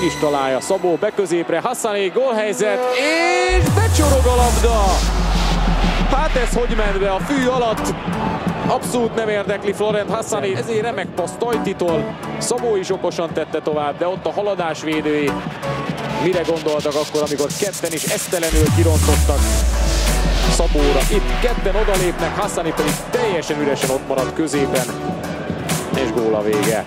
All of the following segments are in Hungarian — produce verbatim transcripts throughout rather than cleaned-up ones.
meg is találja Szabó beközépre, Hassani gólhelyzet, és becsorog a labda! Hát ez hogy ment be a fű alatt? Abszolút nem érdekli Florent Hassani, ezért remek passz Tajtitól. Szabó is okosan tette tovább, de ott a haladásvédői mire gondoltak akkor, amikor ketten is esztelenül kirontottak Szabóra. Itt ketten odalépnek, Hassani pedig teljesen üresen ott marad középen, és gól a vége.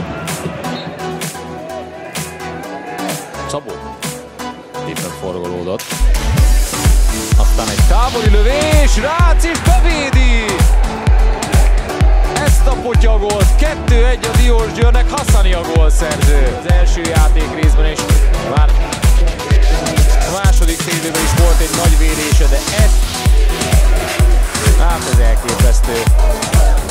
Szabó éppen forgolódott. Aztán egy távoli lövés, Rácz is bevédi! Ezt a potyagolt, kettő egy a Diósgyőrnek, Hassani a gólszerző. Az első játék részben is, már a második félidőben is volt egy nagy vérése, de ez, hát ez elképesztő.